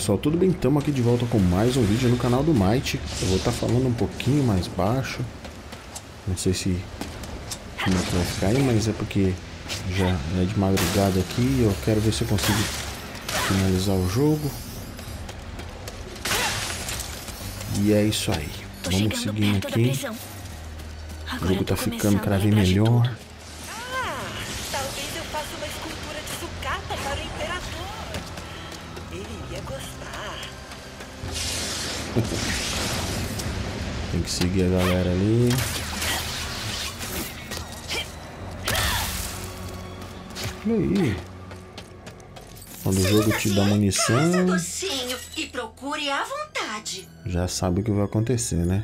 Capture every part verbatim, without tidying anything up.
pessoal, tudo bem? Estamos aqui de volta com mais um vídeo no canal do Might. Eu vou estar falando um pouquinho mais baixo. Não sei se como é que vai ficar aí, mas é porque já é de madrugada aqui e eu quero ver se eu consigo finalizar o jogo. E é isso aí. Vamos seguindo aqui. O jogo tá ficando cada vez melhor. Tem que seguir a galera ali. Olha aí. Quando o jogo te dá munição, e procure à vontade. Já sabe o que vai acontecer, né?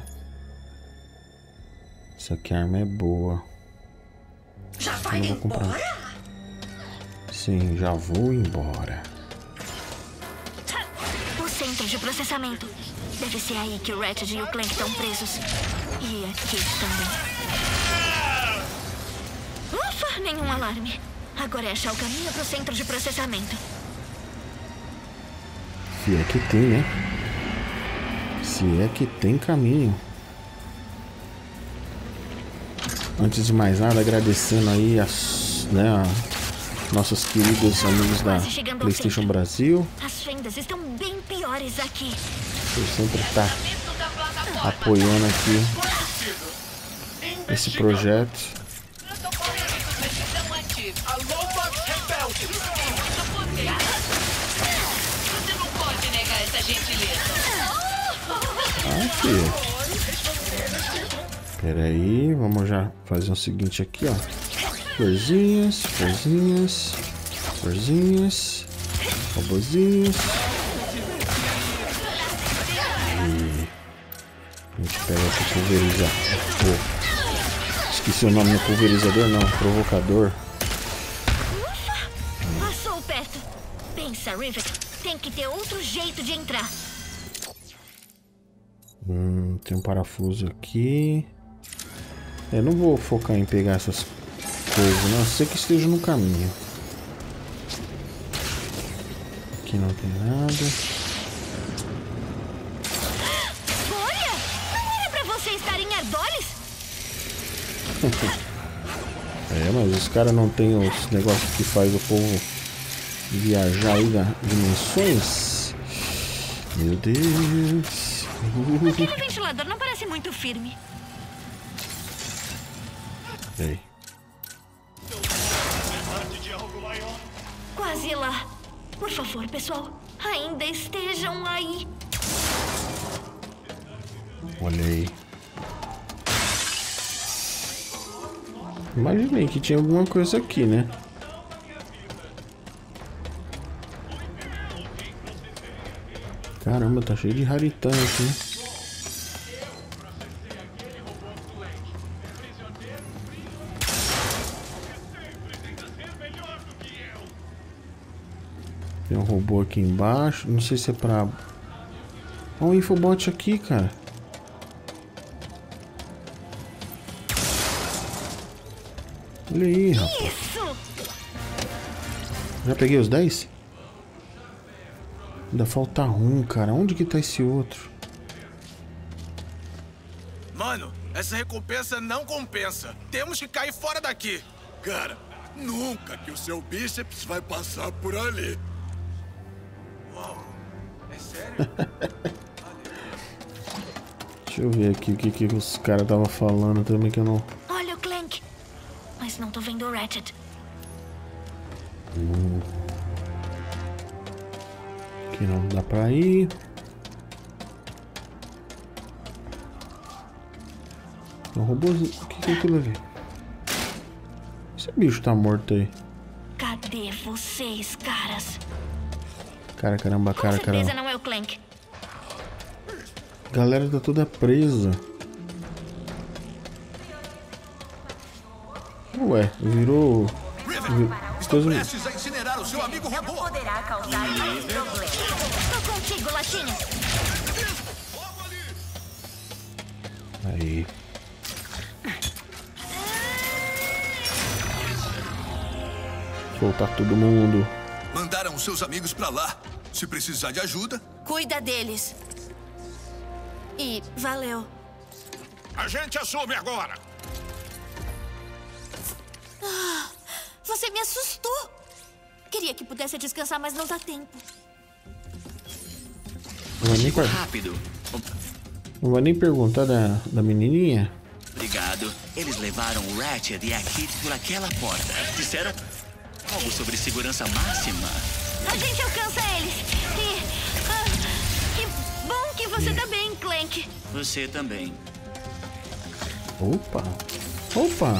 Essa aqui a arma é boa. Já vai embora? Comprar. Sim, já vou embora. O centro de processamento. Deve ser aí que o Ratchet e o Clank estão presos. E aqui também. Ufa, nenhum alarme. Agora é achar o caminho pro centro de processamento. Se é que tem, né? Se é que tem caminho. Antes de mais nada, agradecendo aí as, né, a nossos queridos amigos da PlayStation Brasil. As vendas estão bem piores aqui. Por sempre estar apoiando aqui esse projeto. Ah, filho. Pera aí, vamos já fazer o seguinte aqui, ó. Florzinhas, florzinhas, florzinhas, robozinhos. E a gente pega esse pulverizador. Oh, esqueci o nome do pulverizador, não, provocador. Passou perto. Pensa, Rivet, tem que ter outro jeito de entrar. Hum, tem um parafuso aqui. Eu não vou focar em pegar essas coisas, não. Eu sei que esteja no caminho. Aqui não tem nada. Olha! Não era pra você estar em Ardolis? É, mas os caras não tem os negócios que faz o povo viajar aí das dimensões. Meu Deus. Aquele ventilador não parece muito firme. Ei. Quase lá. Por favor, pessoal, ainda estejam aí. Olha aí. Imaginei que tinha alguma coisa aqui, né? Caramba, tá cheio de raritã aqui. Tem um robô aqui embaixo. Não sei se é pra... Olha um infobot aqui, cara. Olha aí, rapaz. Já peguei os dez? Ainda falta um, cara. Onde que tá esse outro? Mano, essa recompensa não compensa. Temos que cair fora daqui. Cara, nunca que o seu bíceps vai passar por ali. Uau, é sério? Deixa eu ver aqui o que, que os caras estavam falando também que eu não... Olha o Clank. Mas não tô vendo o Ratchet. Hum. Aqui não dá pra ir. É um robôzinho. O que, que é aquilo ali? Esse bicho tá morto aí. Cadê vocês, caras? Cara, caramba, cara, Com certeza caramba. não é o Clank. A galera tá toda presa. Ué, virou... Estou prestes a incinerar o seu amigo robô. Poderá causar mais problemas. Tô contigo, Latinha. Aí. Soltar todo mundo. Mandaram seus amigos pra lá. Se precisar de ajuda, Cuida deles. E valeu. A gente assume agora. Ah, você me assustou. Queria que pudesse descansar, mas não dá tempo. Não vai nem, per... Rápido. não vai nem perguntar da, da menininha? Obrigado. Eles levaram o Ratchet e a Kit por aquela porta. Disseram algo sobre segurança máxima. A gente alcança eles. E... ah, que bom que você tá bem, Clank. Você também. Opa! Opa!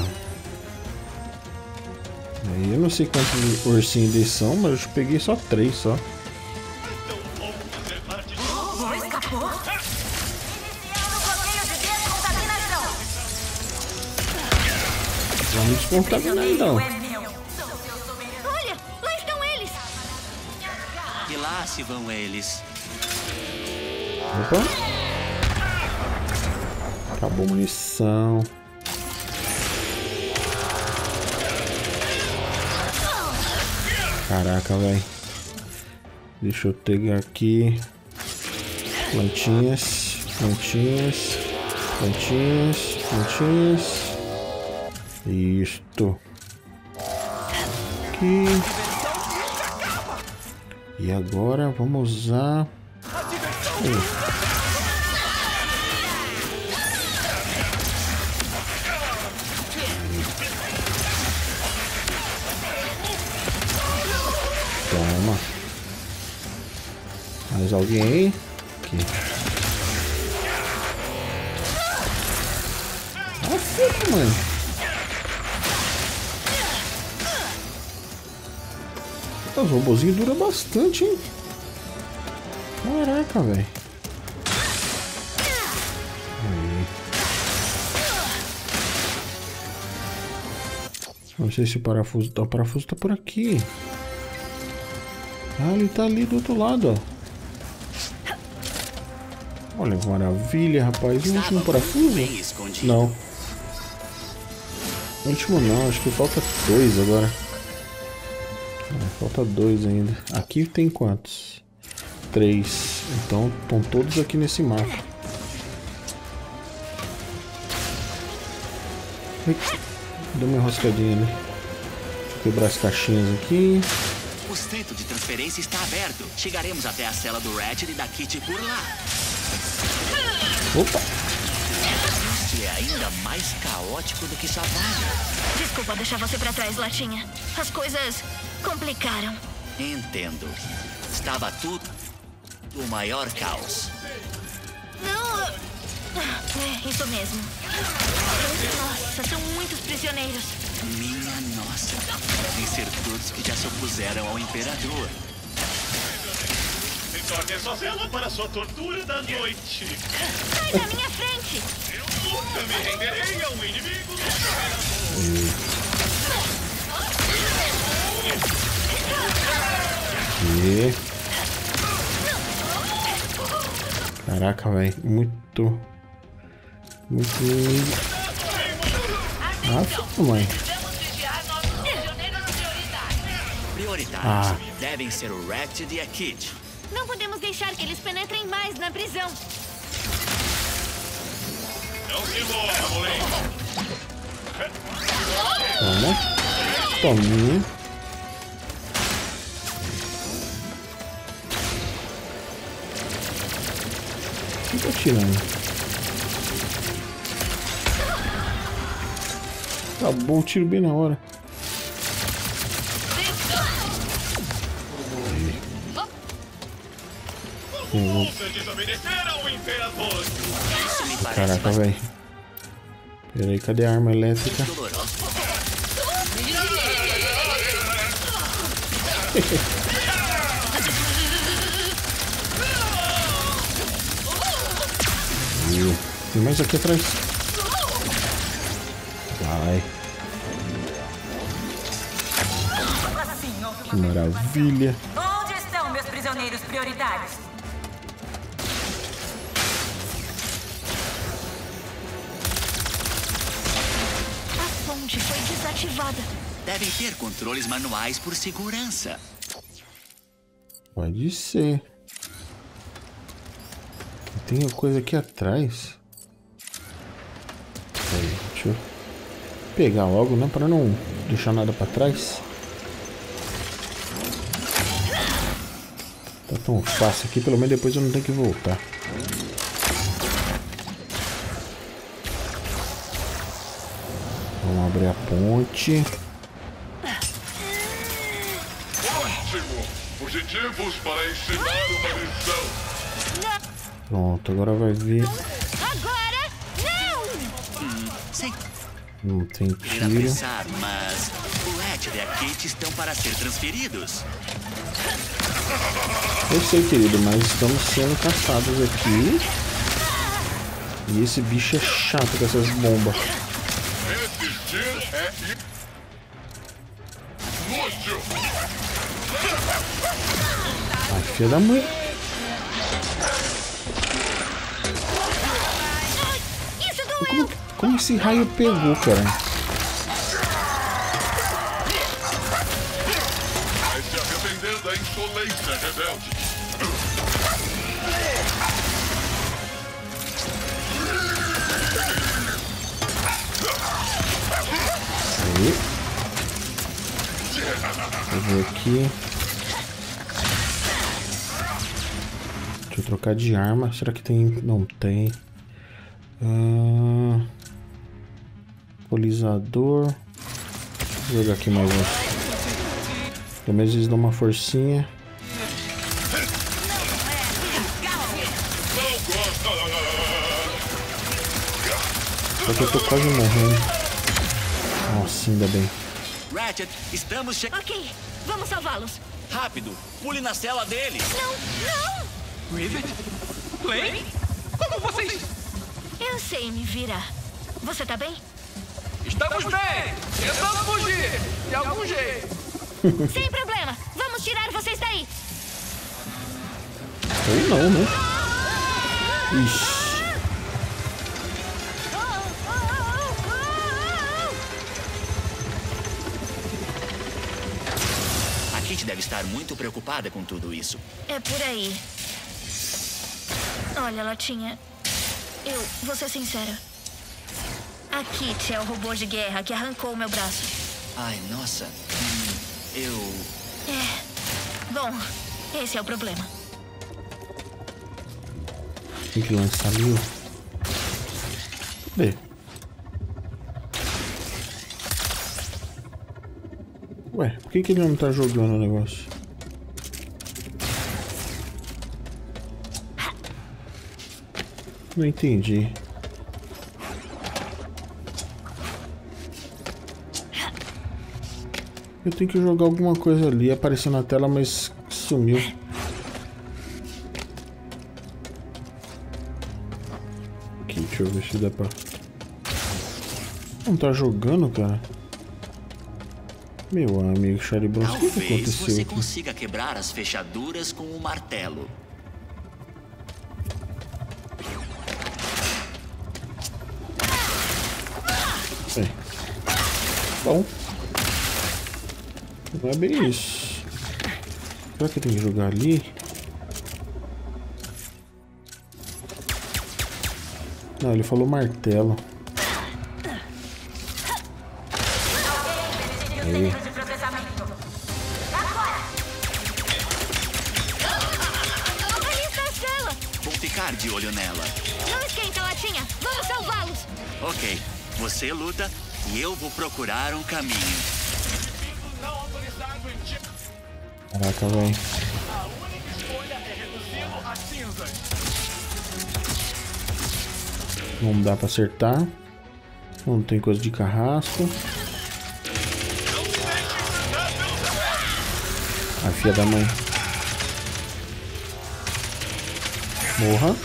Aí eu não sei quantos ursinhos eles são, mas eu peguei só três só. Não escapou? Iniciando o bloqueio de descontaminação. Vamos descontaminar então. É meu. Olha, lá estão eles. E lá se vão eles. Opa! Acabou a munição. Caraca, velho. Deixa eu pegar aqui. Plantinhas, plantinhas, plantinhas, plantinhas. Isto. Aqui. E agora vamos usar. Uh. Toma. Mais alguém aí? Aqui. Ah, filho, mano. Os robozinhos duram bastante, hein? Caraca, velho. Não sei se o parafuso tá. O parafuso tá por aqui. Ah, ele tá ali do outro lado, ó. Olha que maravilha, rapaz. O último parafuso? Não. O último não, acho que falta dois agora. Ah, falta dois ainda. Aqui tem quantos? Três. Então estão todos aqui nesse mapa. Deu uma enroscadinha ali. Deixa eu quebrar as caixinhas aqui. O centro de transferência está aberto. Chegaremos até a cela do Ratchet e da Kit por lá. Opa! Isso é ainda mais caótico do que Savannah. Desculpa deixar você pra trás, Latinha. As coisas complicaram. Entendo. Estava tudo o maior caos. Não... É, isso mesmo. Nossa, são muitos prisioneiros. Minha nossa. Devem ser todos que já se opuseram ao Imperador. Torne sua cela para sua tortura da noite. Sai da minha frente! Eu nunca me renderei a um inimigo do E... Caraca, velho. Muito... Muito... Ah, mãe. Prioritários Ah. devem ser o Ratchet e a Kit. Não podemos deixar que eles penetrem mais na prisão. Não se mova, moleque. Toma. Tominha. O que tá tirando? Acabou o tiro bem na hora. Eu... Você desobedecer ao Imperador. Isso me parece Caraca, bastante velho. Peraí, cadê a arma elétrica? doloroso. Viu? Tem mais aqui atrás. Vai. Que maravilha. Onde estão meus prisioneiros prioritários? A fonte foi desativada. Devem ter controles manuais por segurança. Pode ser. tem coisa aqui atrás. Aí, deixa eu pegar logo, né? Para não deixar nada para trás. Tá tão fácil aqui, pelo menos depois eu não tenho que voltar. Vamos abrir a ponte. Ótimo! Fugitivos para ensinar uma lição. Pronto, agora vai vir. Agora, não! Hum, sei Não tem ir tiro. apressar, mas o Ratchet e a Kate estão para ser transferidos. Eu sei, querido, mas estamos sendo caçados aqui. E esse bicho é chato com essas bombas. Resistir é inútil. Ai, filha da mãe. Isso doeu! Como, como esse raio pegou, cara? Vai se arrepender da insolência, rebelde. Aí. Vou ver aqui. Deixa eu trocar de arma. Será que tem? Não tem. Ah, Polizador. Vou jogar aqui mais um. Pelo menos eles dão uma forcinha. Só que eu tô quase morrendo. Nossa, ainda bem. Ratchet, estamos chegando. Ok, vamos salvá-los. Rápido, pule na cela deles. Não, não! Rivet? Clank? Como vocês... Eu sei me virar. Você tá bem? Estamos bem! Tentando fugir! De algum jeito! Sem problema! Vamos tirar vocês daí! Ou não, né? Ixi. A Kate deve estar muito preocupada com tudo isso. É por aí. Olha, Latinha, eu vou ser sincera. A Kit é o robô de guerra que arrancou meu braço. Ai, nossa. Hum, eu... É. Bom, esse é o problema. Tem que lançar mil. Cadê? Ué, por que, que ele não tá jogando o negócio? Não entendi. Eu tenho que jogar alguma coisa ali. Apareceu na tela, mas sumiu. Aqui, deixa eu ver se dá pra... Não tá jogando, cara? Meu amigo Charlie Bronze, o que, que Talvez aconteceu você aqui? consiga quebrar as fechaduras com o martelo. É. Bom. Não é bem isso. Será que tem que jogar ali? Não, ele falou martelo. Aí. De processamento. Ali está a cela! Vou ficar de olho nela. Não esquenta, Latinha! Vamos salvá-los! Ok, você luta e eu vou procurar um caminho. Não autorizado em ti. Caraca, velho. A única escolha é reduzi-lo a cinzas. Não dá pra acertar. Não tem coisa de carrasco. A filha da mãe. Morra.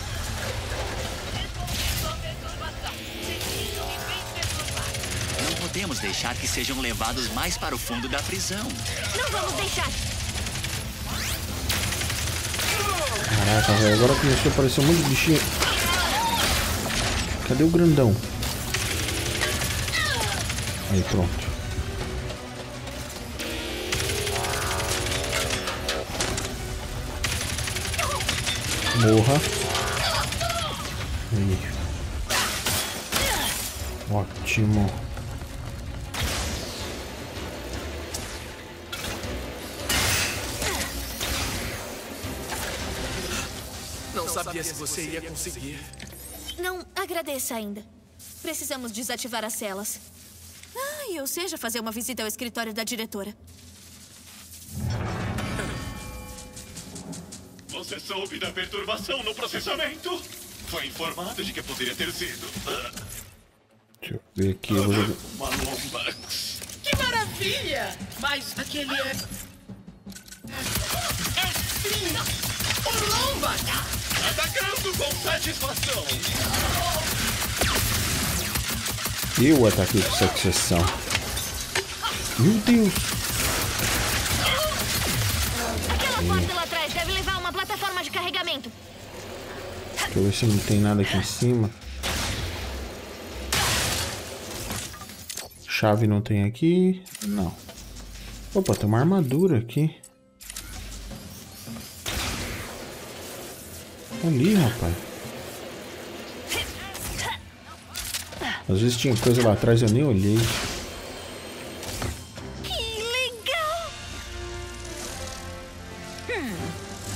Não podemos deixar que sejam levados mais para o fundo da prisão. Não vamos deixar! Caraca, velho. Agora começou a aparecer um monte de bichinho. Cadê o grandão? Aí, pronto. Morra. Aí. Ótimo. Não sabia se você ia conseguir. Não agradeça ainda. Precisamos desativar as celas. Ah, ou seja, fazer uma visita ao escritório da diretora. Você soube da perturbação no processamento? Foi informado de que poderia ter sido. Deixa eu ver aqui. Eu vou jogar... Uma lomba. Que maravilha! Mas aquele é... É sim! O lomba! Atacando com satisfação! Eu ataquei com satisfação. Meu Deus! Aquela porta lá atrás deve levar a uma plataforma de carregamento. Deixa eu ver se não tem nada aqui em cima. Chave não tem aqui. Não. Opa, tem uma armadura aqui. Ali, rapaz. Às vezes tinha coisa lá atrás, eu nem olhei. Que legal! Hum.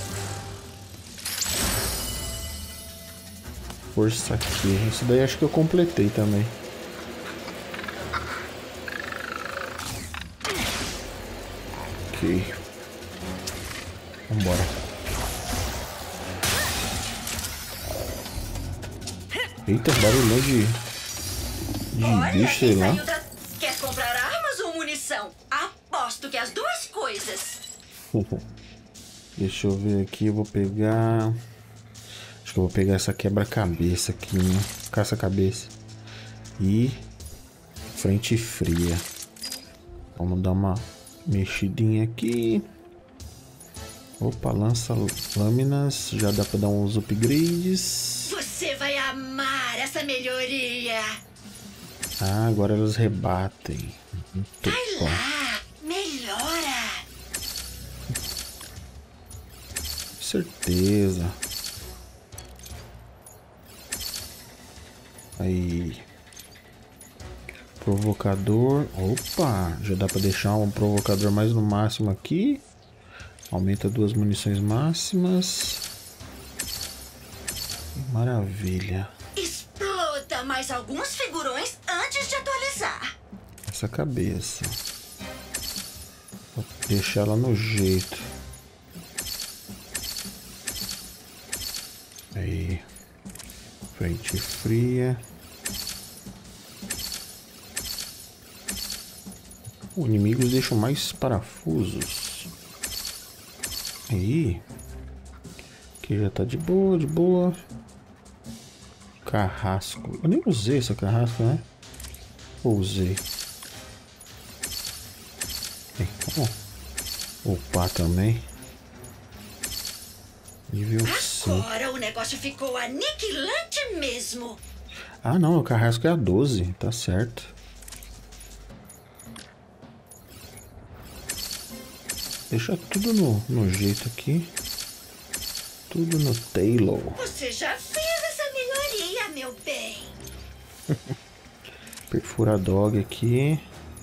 Força aqui. Isso daí acho que eu completei também. Ok. Vambora. Eita, barulhão de... de bicho, sei lá. Da... Quer comprar armas ou munição? Aposto que as duas coisas. Deixa eu ver aqui, eu vou pegar... Acho que eu vou pegar essa quebra-cabeça aqui, né? Caça-cabeça. E... frente fria. Vamos dar uma mexidinha aqui. Opa, lança lâminas. Já dá pra dar uns upgrades. Você vai amar essa melhoria. Ah, agora elas rebatem. Muito vai bom. Lá, melhora. Certeza. Aí. Provocador. Opa, já dá pra deixar um provocador mais no máximo aqui. Aumenta duas munições máximas. Maravilha. Exploda mais alguns figurões antes de atualizar. Essa cabeça. Vou deixar ela no jeito. Aí. Frente fria. Os inimigos deixam mais parafusos. Aí. Aqui já tá de boa, de boa. Carrasco. Eu nem usei essa carrasco, né? Ou usei. Oh. Opa, também. Nível cinco. Agora o negócio ficou aniquilante mesmo. Ah, não. O carrasco é a doze. Tá certo. Deixa tudo no, no jeito aqui. Tudo no Taylor. Você já fez essa melhoria, meu bem. Perfura dog aqui.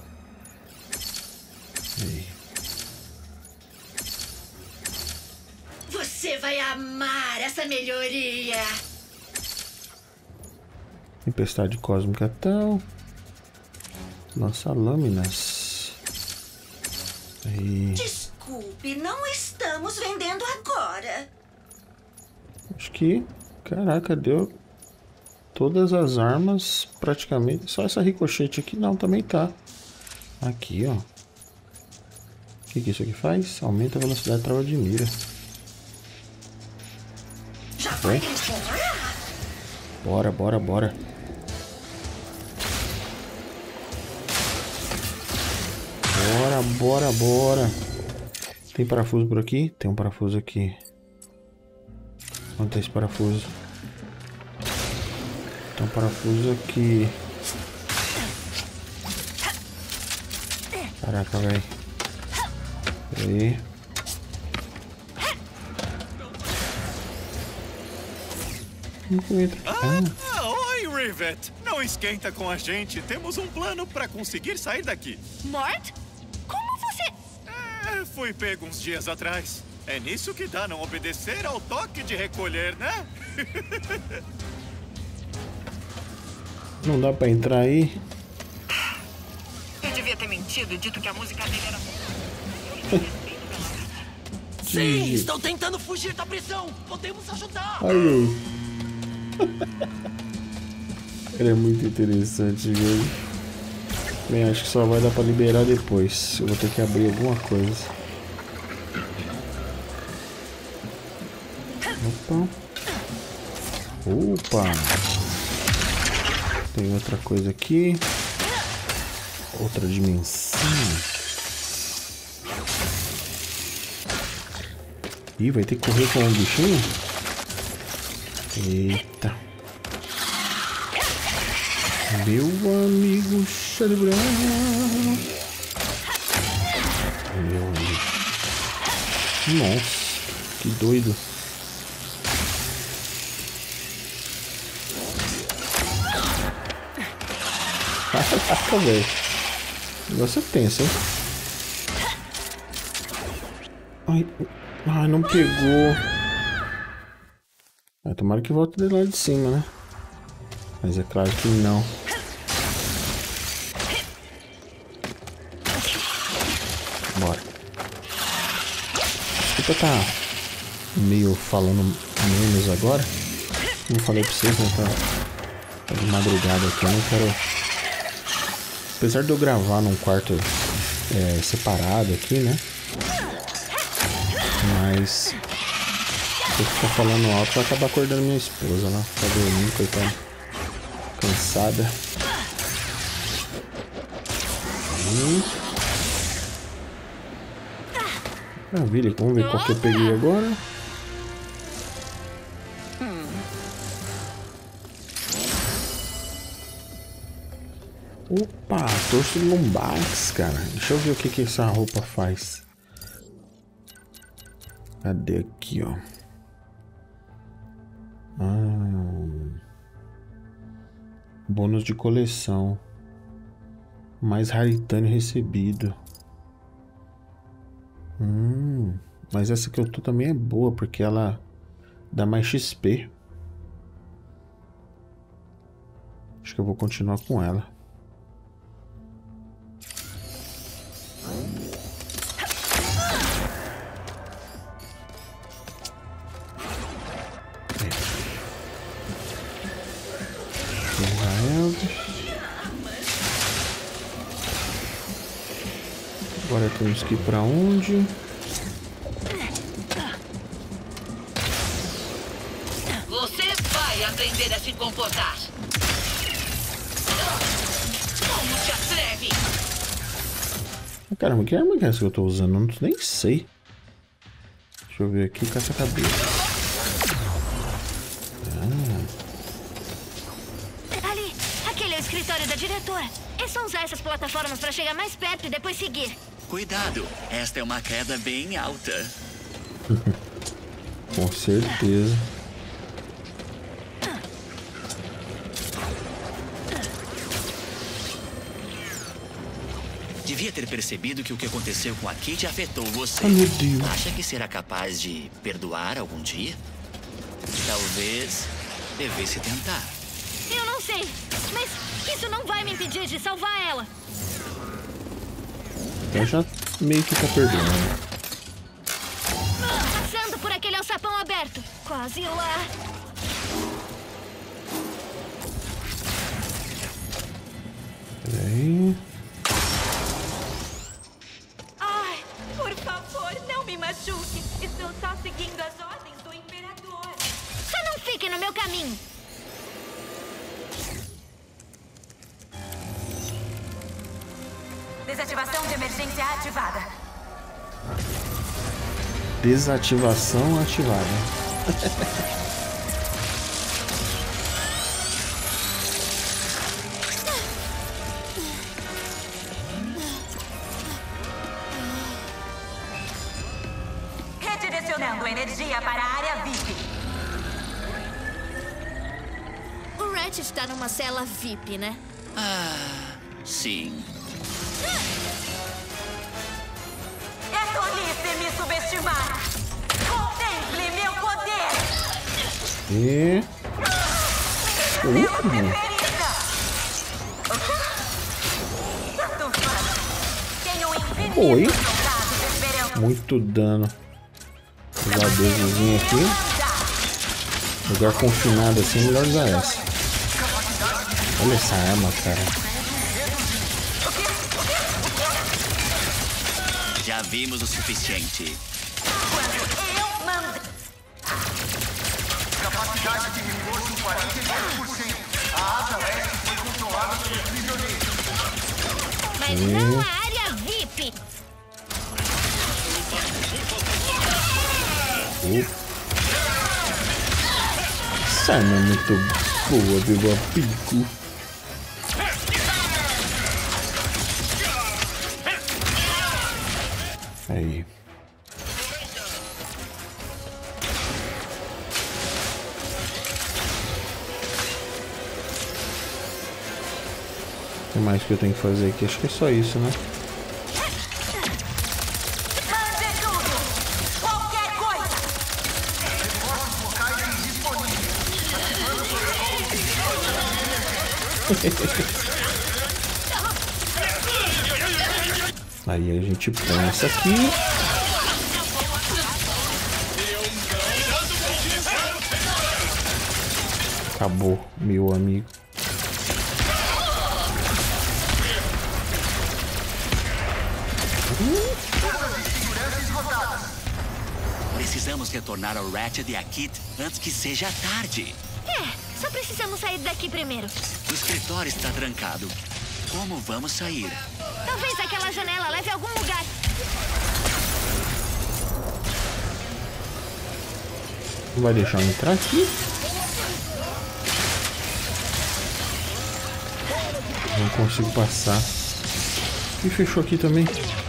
Aí. Você vai amar essa melhoria. Tempestade cósmica tal. Lança lâminas. Aí. Desculpe, não estamos vendendo agora. Acho que, caraca, deu todas as armas praticamente. Só essa ricochete aqui não, também tá. Aqui, ó. O que, que isso aqui faz? Aumenta a velocidade de trava de mira. Já vai embora? Bora, bora, bora. Bora, bora, bora. Tem parafuso por aqui? Tem um parafuso aqui. Onde tá esse parafuso? Tem um parafuso aqui. Caraca, velho. Aí. Ah, ah, oi, Rivet. Não esquenta com a gente. Temos um plano pra conseguir sair daqui. Mort? Como você... É, fui pego uns dias atrás. É nisso que dá não obedecer ao toque de recolher, né? Não dá pra entrar aí. Eu devia ter mentido e dito que a música dele era... Sim, estão tentando fugir da prisão. Podemos ajudar. Ai, ele é muito interessante, viu? Bem, acho que só vai dar pra liberar depois. Eu vou ter que abrir alguma coisa. Opa. Opa. Tem outra coisa aqui. Outra dimensão. Ih, vai ter que correr com um bichinho? Eita. Meu amigo Charlie Brown. Meu amigo. Nossa, que doido. Caraca, velho. O negócio é tenso, hein? Ai, ai, não pegou. Ah, tomara que volte de lá de cima, né? Mas é claro que não. Bora. Desculpa tá meio falando menos agora. Como eu falei pra vocês, né? Tá, tá de madrugada aqui, eu não quero... Apesar de eu gravar num quarto é, separado aqui, né? Mas se eu ficar falando alto, vai acabar acordando minha esposa. Ela fica dormindo, coitada. Cansada. Hum. Maravilha, vamos ver qual que eu peguei agora. Opa, torso lombax, cara. Deixa eu ver o que, que essa roupa faz. Cadê aqui, ó? Ah, bônus de coleção. Mais raritâneo recebido. Hum, mas essa que eu tô também é boa, porque ela dá mais X P. Acho que eu vou continuar com ela. Agora temos que ir pra onde? Você vai aprender a se comportar. Como te atreve? Caramba, que arma que é essa que eu tô usando? Eu não, nem sei. Deixa eu ver aqui, caça-cabeça. Ah. Ali, aquele é o escritório da diretora. É só usar essas plataformas pra chegar mais perto e depois seguir. Cuidado, esta é uma queda bem alta. Com certeza. Devia ter percebido que o que aconteceu com a Kitty afetou você. Ai, meu Deus. Acha que será capaz de perdoar algum dia? Talvez devesse tentar. Eu não sei, mas isso não vai me impedir de salvar ela. Eu já meio que tá perdoando. Passando por aquele alçapão aberto. Quase lá. Peraí. Ai, por favor, não me machuque. Estou só seguindo as ordens do imperador. Só não fique no meu caminho. Desativação de emergência ativada. Desativação ativada. Redirecionando energia para a área V I P. Ratchet está numa cela V I P, né? Ah, sim. É tolice me subestimar. Contemple meu poder. E... Uhum. Tanto faz. Tenho infinito Oi. soldados esperando. Muito dano. Usar o desenho aqui. Lugar confinado assim, melhor usar essa. Olha essa arma, cara. Já vimos o suficiente. Eu mando. Capacidade de reforço quarenta e dois por cento. A asa leste foi controlada pelos prisioneiros. Mas não a área V I P. Uh. Essa arma é muito boa, pegou a pico. Aí. O que mais que eu tenho que fazer aqui? Acho que é só isso, né? Mande tudo. Qualquer coisa. Reforços locais indisponíveis. Aí a gente põe essa aqui. Acabou, meu amigo. Precisamos retornar ao Ratchet e a Kit antes que seja tarde. É, só precisamos sair daqui primeiro. O escritório está trancado. Como vamos sair? Talvez aquela janela leve a algum lugar. Não vai deixar eu entrar aqui? Não consigo passar. E fechou aqui também.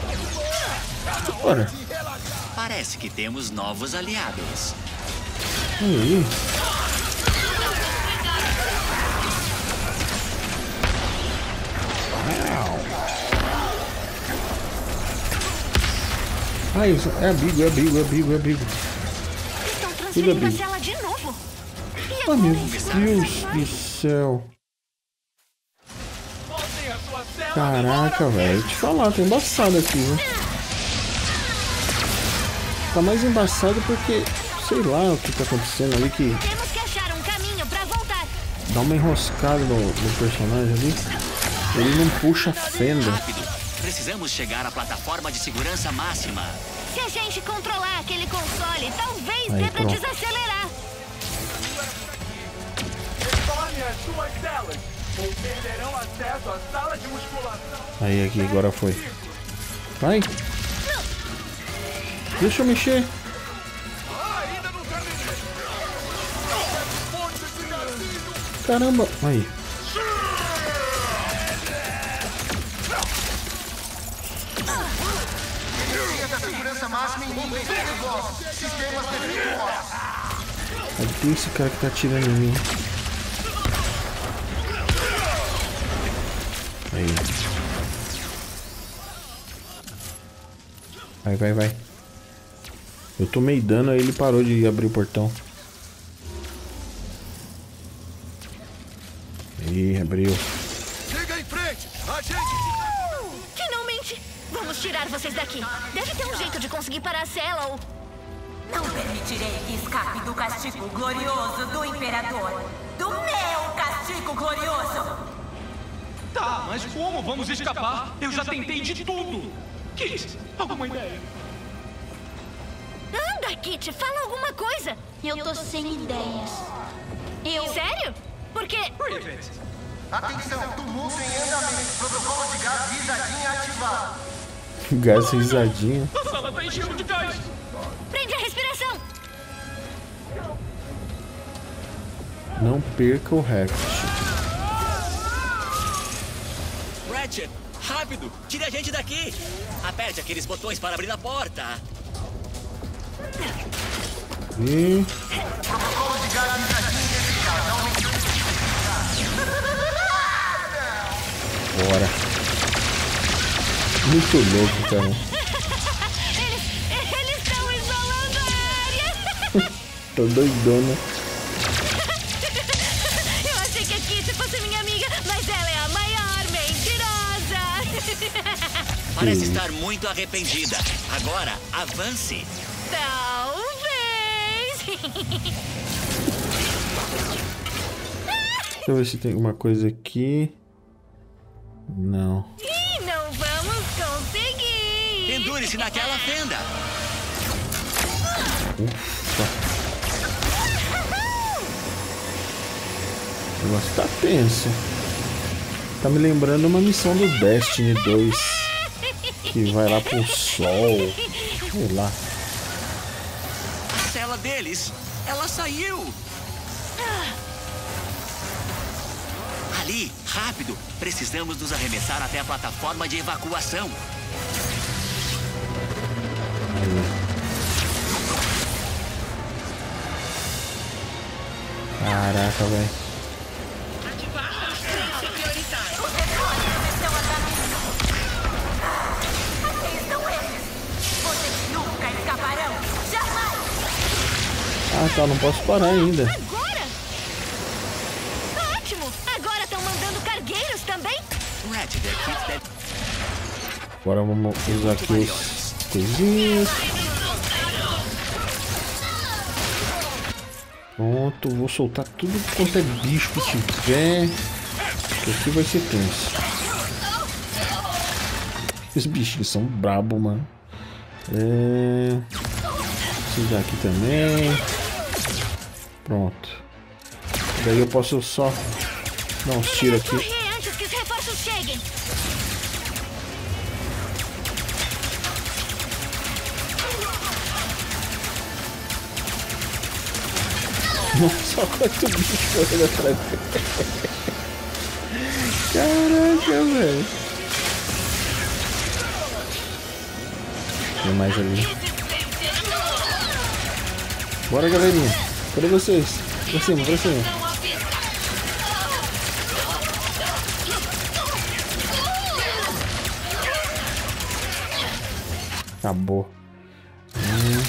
Bora. Parece que temos novos aliados. Aí. Ah, isso é abrigo, é abrigo, é abrigo, é abrigo. Estão Tudo transferindo a abrigo. cela de novo. E Ah, agora? meu Deus do céu. Voltem à sua cela Caraca, agora velho. mesmo. Te falar, tá embaçado aqui, viu? Tá mais embaçado porque, sei lá o que tá acontecendo ali, que Temos que achar um caminho pra voltar. dá uma enroscada no, no personagem ali. Ele não puxa a fenda. Rápido! Precisamos chegar à plataforma de segurança máxima. Se a gente controlar aquele console, talvez Aí, dê pra pronto. desacelerar. Retorne às suas celas. Ou perderão acesso à sala de musculação. Aí, aqui, agora foi. Vai. Deixa eu mexer. Ah, ainda não terminei. Força de gatilho. Caramba. Aí. Energia da segurança máxima em níveis perigosos. Sistemas defeituosos. Aí tem esse cara que tá atirando em mim. Aí. Vai, vai, vai. Eu tomei dano, aí ele parou de abrir o portão. Aí, abriu. Siga em frente! A gente... Finalmente! Vamos tirar vocês daqui. Deve ter um jeito de conseguir parar a cela ou... Não permitirei que escape do castigo glorioso do Imperador. Do meu castigo glorioso. Tá, mas como vamos escapar? Eu já tentei de tudo. Kit, alguma ideia? Anda, Kit, fala alguma coisa. Eu tô sem ideias. Eu... Sério? Por quê? Rivet. Atenção, tumulto em andamento. Protocolo de gás risadinha ativado. Gás risadinha. A sala tá enchendo de gás. Prende a respiração. Não perca o Ratchet. Ratchet, rápido! Tire a gente daqui! Aperte aqueles botões para abrir a porta. E... Protocolo de gás risadinha eficaz. Aumentando. fora. Muito louco, cara. Eles, eles estão isolando a área. Tô doidona. Eu achei que a Kitty fosse minha amiga, mas ela é a maior mentirosa. Parece estar muito arrependida. Agora, avance. Talvez. Deixa eu ver se tem alguma coisa aqui. Não. Ih, não vamos conseguir. Pendure-se naquela fenda. Ufa. O negócio tá tenso. Tá me lembrando uma missão do Destiny dois. Que vai lá pro sol. Sei lá. A cela deles. Ela saiu. Ali, rápido. Precisamos nos arremessar até a plataforma de evacuação. Aí. Caraca, velho. Ah, tá, não posso parar ainda. Agora? Ótimo! Agora estão mandando cargueiros também? Agora vamos usar aqui os coisinhas. Pronto, vou soltar tudo quanto é bicho que tiver. Porque aqui vai ser tenso. Os bichinhos são brabo, mano. É... Esse daqui também. Pronto. Daí eu posso só dar uns tiros aqui. Antes que os reforços cheguem. Nossa, quanto bicho correndo atrás. Caraca, velho. Tem mais ali. Bora, galerinha. Cadê vocês? Pra cima, pra cima. Acabou. Hum.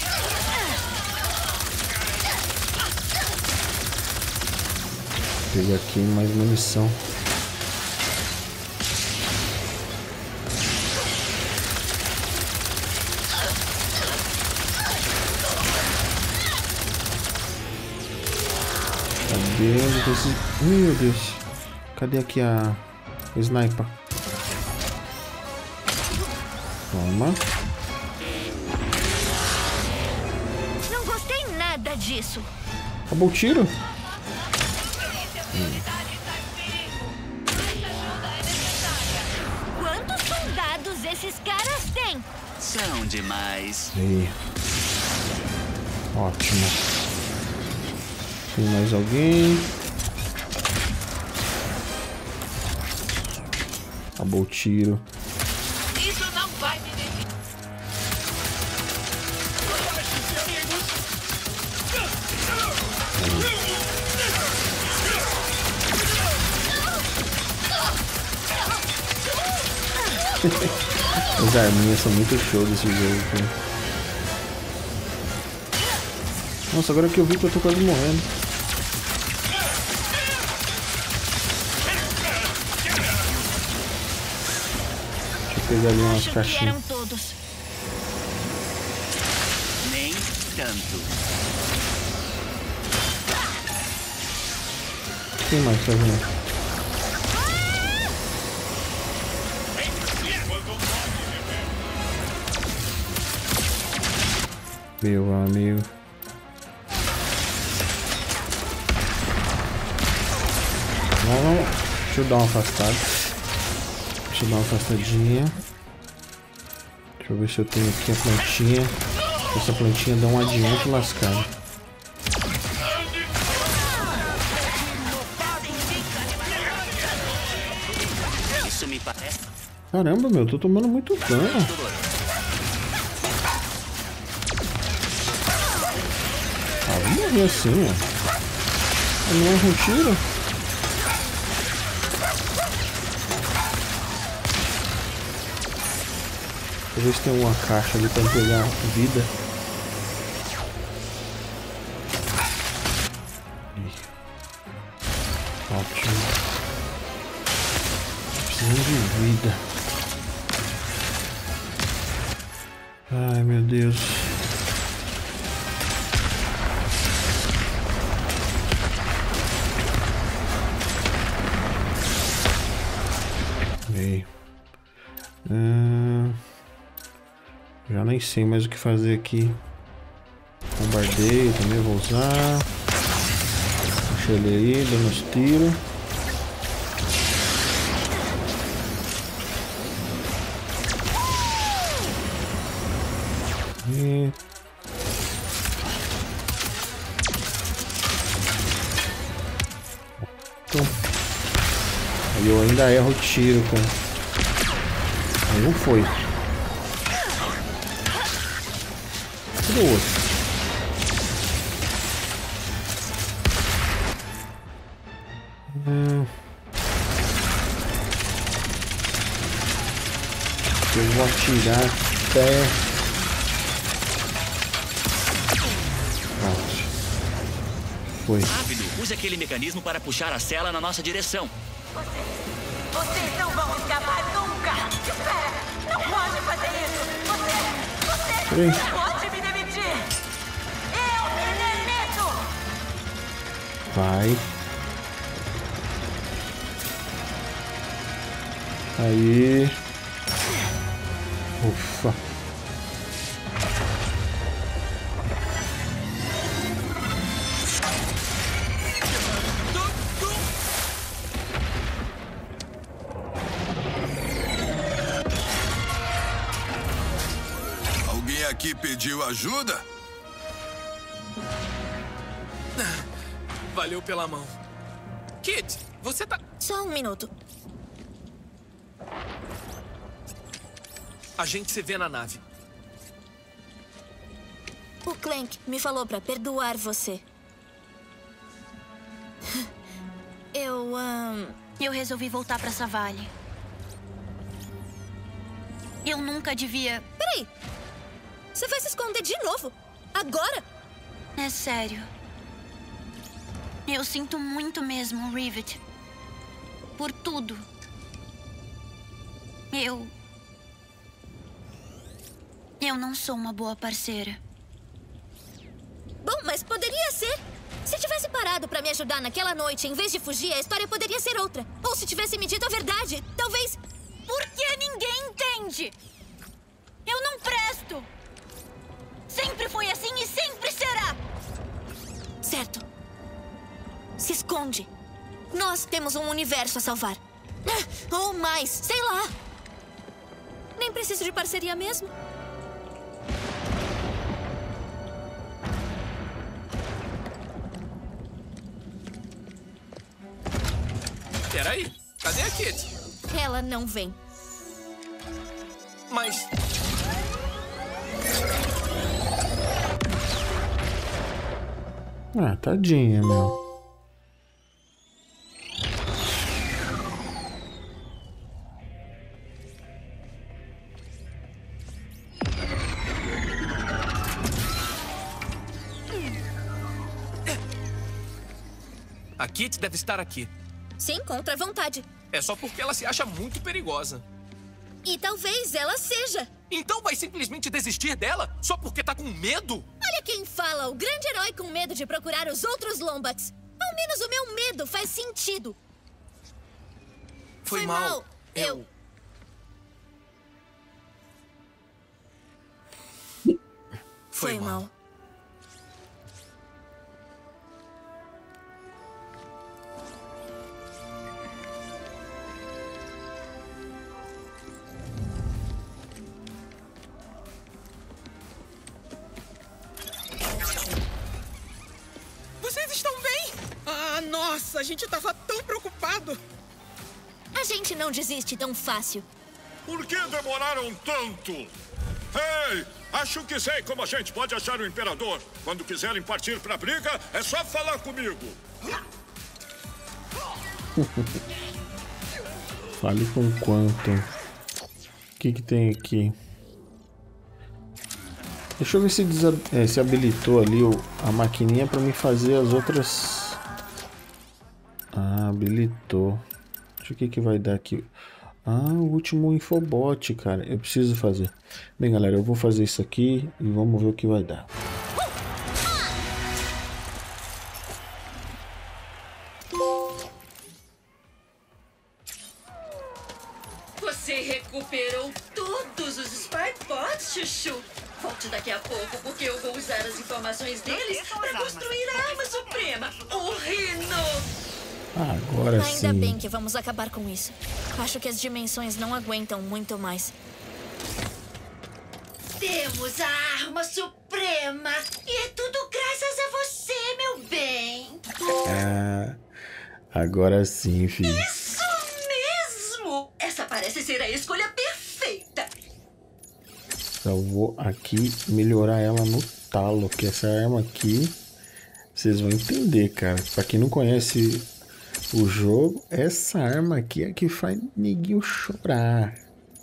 Pegar aqui mais munição. Cadê? Esse... Meu Deus. Cadê aqui a... o sniper? Toma. Não gostei nada disso. Acabou o tiro? Hum. Quantos soldados esses caras têm? São demais. Aí. Ótimo. Tem mais alguém? Acabou o tiro. Isso não vai me deixar. As arminhas são muito show desse jogo, cara. Nossa, agora que eu vi que eu tô quase morrendo. Deixa eu pegar ali umas caixinhas. Nem tanto. Quem mais tá vendo? Meu amigo. Vamos, deixa eu dar uma afastada. Deixa eu dar uma afastadinha. Deixa eu ver se eu tenho aqui a plantinha. Essa plantinha dá um adianto lascado. Isso me parece. Caramba, meu, tô tomando muito dano. Ah, vamos morrer assim, ó. Não é um tiro. Talvez tenha uma caixa ali pra pegar vida. Ótimo. Precisamos de vida. Ai, meu Deus. Ei. Hum, já nem sei mais o que fazer aqui. Bombardeio também vou usar. Deixa ele aí, dando os tiros. E... Então... Aí eu ainda erro o tiro com... Aí não foi. Cadê o outro? Hum. Eu vou atirar até... Pronto. Foi. Rápido, use aquele mecanismo para puxar a cela na nossa direção. Vocês, vocês não vão escapar nunca! Espera! Não pode fazer isso! Você, você Peraí. não pode me demitir! Eu me demito! Vai. Aí. Ufa. Alguém aqui pediu ajuda? Valeu pela mão. Kit, você tá... Só um minuto. A gente se vê na nave. O Clank me falou pra perdoar você. Eu, um... Eu resolvi voltar pra Savali. Eu nunca devia... Peraí! Você vai se esconder de novo? Agora? É sério. Eu sinto muito mesmo, Rivet. Por tudo. Eu... Eu não sou uma boa parceira. Bom, mas poderia ser. Se tivesse parado pra me ajudar naquela noite, em vez de fugir, a história poderia ser outra. Ou se tivesse me dito a verdade, talvez... Porque ninguém entende! Eu não presto! Sempre foi assim e sempre será! Certo. Se esconde. Nós temos um universo a salvar. Ou mais, sei lá. Nem preciso de parceria mesmo. Peraí, cadê a Kit? Ela não vem. Mas... Ah, tadinha, meu. A Kit deve estar aqui. Sim, contra a vontade. É só porque ela se acha muito perigosa. E talvez ela seja. Então vai simplesmente desistir dela? Só porque tá com medo? Olha quem fala, o grande herói com medo de procurar os outros Lombax. Ao menos o meu medo faz sentido. Foi, Foi mal. mal. Eu... Foi, Foi mal. mal. Vocês estão bem? Ah, nossa, a gente tava tão preocupado. A gente não desiste tão fácil. Por que demoraram tanto? Ei, acho que sei como a gente pode achar o Imperador. Quando quiserem partir pra briga, é só falar comigo. Fale com quanto. O que que tem aqui? Deixa eu ver se, é, se habilitou ali o, a maquininha para me fazer as outras. Ah, habilitou. Deixa eu ver o que vai dar aqui. Ah, o último infobot, cara. Eu preciso fazer. Bem, galera, eu vou fazer isso aqui e vamos ver o que vai dar. Você recuperou todos os Spypods, Chuchu. Volte daqui a pouco, porque eu vou usar as informações deles para construir a arma suprema, o Rhino. Agora sim. Ainda bem que vamos acabar com isso. Acho que as dimensões não aguentam muito mais. Temos a arma suprema. E é tudo graças a você, meu bem. Ah, agora sim, filho. Isso mesmo! Essa parece ser a escolha perfeita. Eu vou aqui melhorar ela no talo, que essa arma aqui, vocês vão entender, cara. Pra quem não conhece o jogo, essa arma aqui é que faz neguinho chorar.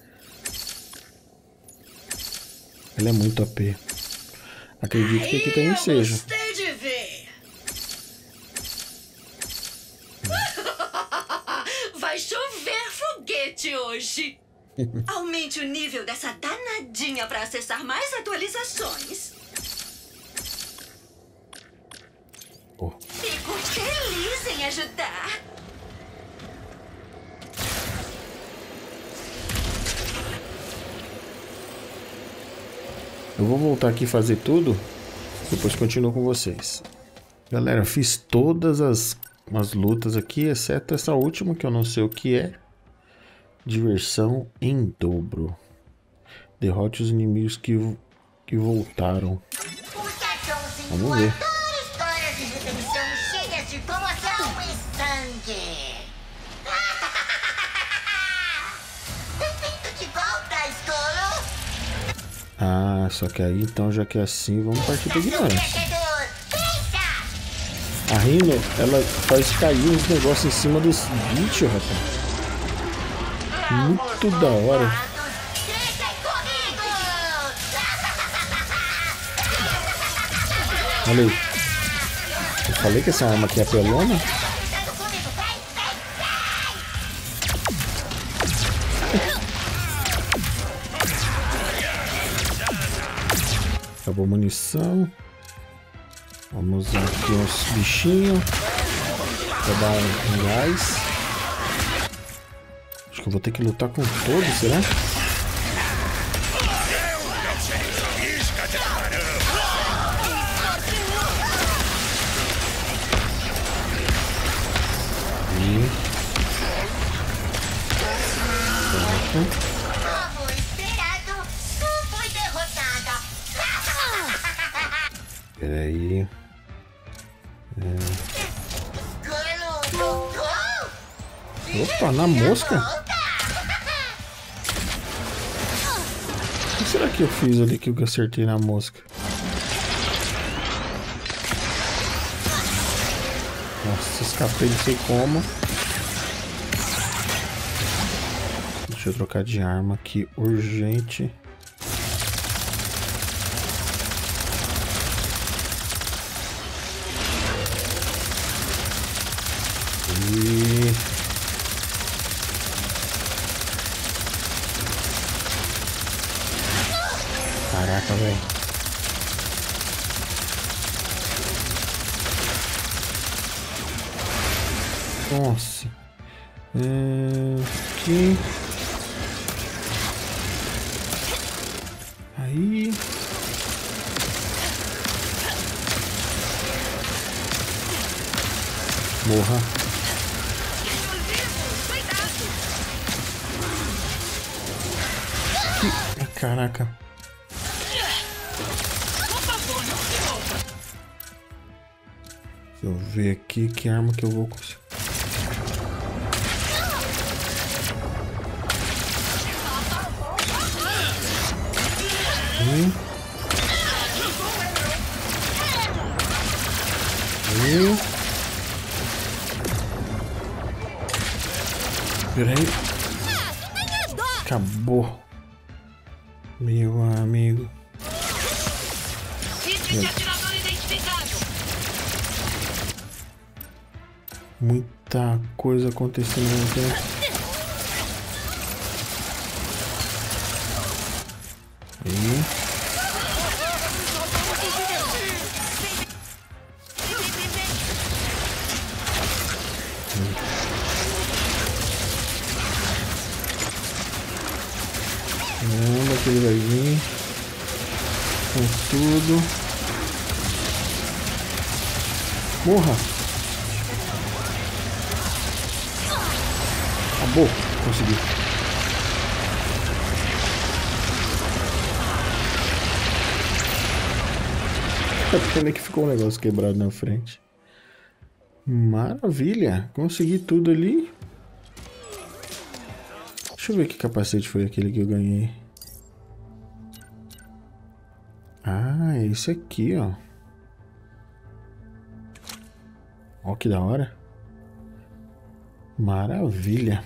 Ela é muito A P. Acredito que aqui também seja. Gostei de ver. Vai chover foguete hoje. Aumente o nível dessa danadinha para acessar mais atualizações. Oh. Fico feliz em ajudar. Eu vou voltar aqui e fazer tudo, depois continuo com vocês. Galera, fiz todas as, as lutas aqui, exceto essa última que eu não sei o que é. Diversão em dobro. Derrote os inimigos que, que voltaram. Vamos ver. Histórias de redenção cheias de comoção e sangue. Bem-vindo de volta, Escolo. Ah, só que aí então, já que é assim, vamos partir para ignorância. A Rhino, ela faz cair uns negócios em cima dos bichos, rapaz. Muito da hora. Olha aí. Eu falei que essa arma aqui é pelona. Acabou a munição. Vamos usar aqui uns bichinhos para dar um gás. Acho que eu vou ter que lutar com todos, será? Como esperado, não foi derrotada. Peraí. É... Opa, na mosca? O que será que eu fiz ali que eu acertei na mosca? Nossa, escapei, não sei como. Deixa eu trocar de arma aqui, urgente. E... Caraca, velho. Nossa. É... Aqui. Aí. Morra. Caraca. Deixa eu ver aqui que arma que eu vou conseguir. Hum. Hum. Peraí. Acabou. Meu amigo. Muita coisa acontecendo ao mesmo tempo. E... Caramba, que ele vai vir com tudo. Morra! Acabou, consegui. É pena que ficou um negócio quebrado na frente. Maravilha, consegui tudo ali. Deixa eu ver que capacete foi aquele que eu ganhei. Ah, é esse aqui, ó. Ó que da hora. Maravilha.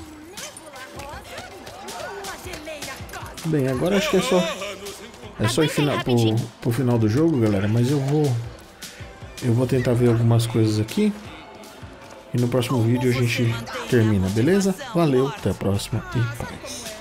Bem, agora acho que é só É só ir final, pro, pro final do jogo, galera. Mas eu vou Eu vou tentar ver algumas coisas aqui. E no próximo vídeo a gente termina, beleza? Valeu, até a próxima e paz.